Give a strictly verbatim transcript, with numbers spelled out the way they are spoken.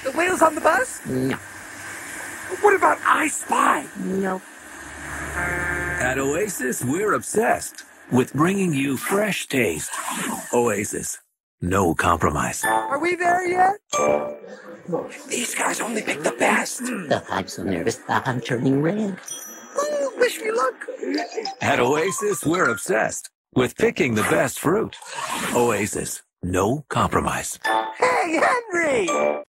The whales on the bus? No. What about I Spy? No. At Oasis, we're obsessed with bringing you fresh taste. Oasis, no compromise. Are we there yet? These guys only pick the best. Ugh, I'm so nervous. I'm turning red. Ooh, wish me luck. At Oasis, we're obsessed with picking the best fruit. Oasis, no compromise. Hey, Henry!